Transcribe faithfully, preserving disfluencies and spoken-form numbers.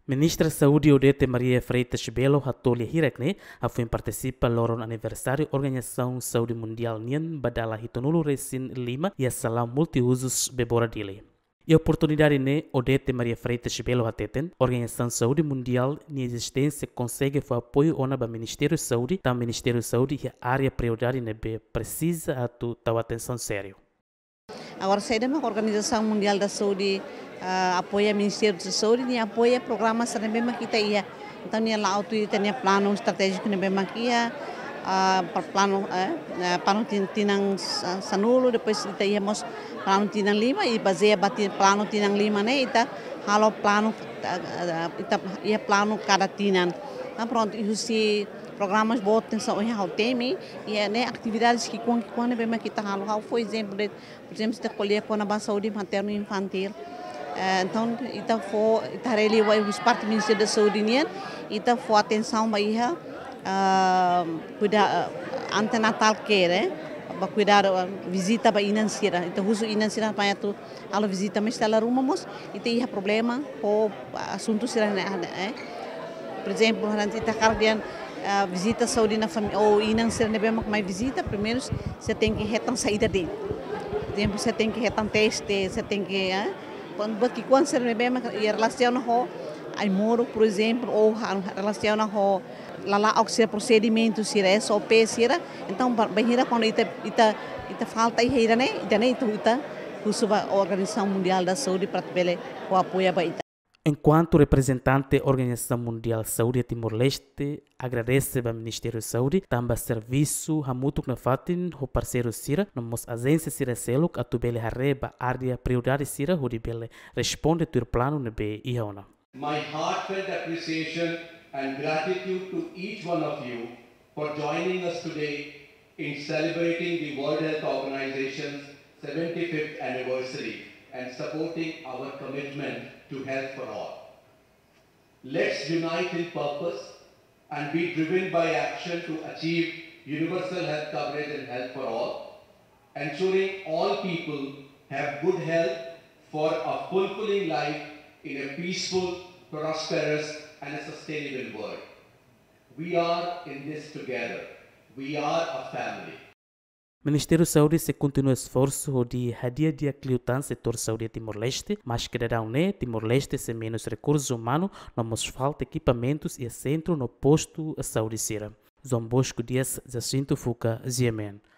Ministra Saúde Odete Maria Freitas Belo hatolha hirakne afin participa loron aniversário Organização Saúde Mundial Nian badala hitonulu resin lima e a salão multiusos bebora dele. E a oportunidade ne Odete Maria Freitas Belo hateten Organização Saúde Mundial ni existência consegue for apoio ona ba Ministério Saúde tam Ministério Saúde e a área prioridade ne be precisa atu tal atenção sério. Agora sai da Organização Mundial da Saúde Uh, apoia o Ministério da Saúde e apoia programas que também aqui tá. Então nia lá auto tem plano estratégico também aqui uh, plano uh, plano tinang sanulo depois temos plano tinang lima e baseia bati plano tinang lima né ita halo plano ita ia plano cada tinang. Então pronto isso programas botem só o ao tema e né atividades que com que quando bem aqui tá halo how for exemplo de por exemplo se colher com a saúde materno infantil. Uh, então, ita for ita reli wa os parte do Ministério da Saúde nian, ita for atenção ba iha uh, cuidar uh, antenatal care, eh? Ba cuidar uh, visita ba inansira, ita uso inansira pa tu alo visita mas tela rumamos, ita iha problema o assunto sira eh? Por exemplo, nanti ita cardian uh, visita saúde na família ou inansira ne bem mais visita, primeiro você tem que retan saída dele. Por exemplo, você tem que retan teste, você tem que eh? Quando que quando se rebema e relaciona com ai moro por exemplo ou relaciona com lá lá ao ser procedimento se é só pesira então banheira quando ita ita ita falta aí ira né ita né ita a Organização Mundial da Saúde para ter o apoio para ita. Enquanto representante da Organização Mundial de Saúde de Timor-Leste, agradece ao Ministério da Saúde, também servisu hamutuk na fatin, o parseiru sira, nos agência sira seluk, a tu bele harreba área prioridade sira, o de bele responde tu plano na be ihaona. My heartfelt appreciation and gratitude to each one of you for joining us today in celebrating the World Health Organization's seventy-fifth anniversary and supporting our commitment to health for all. Let's unite in purpose and be driven by action to achieve universal health coverage and health for all, ensuring all people have good health for a fulfilling life in a peaceful, prosperous and a sustainable world. We are in this together. We are a family. Ministério da Saúde se continua esforço de hadia dia cliutan setor saúde de Timor-Leste, mas que não é Timor-Leste sem menos recursos humanos, não nos falta equipamentos e centro no posto a saúde sira. João Bosco Dias, Jacinto Fuca, Ziemen.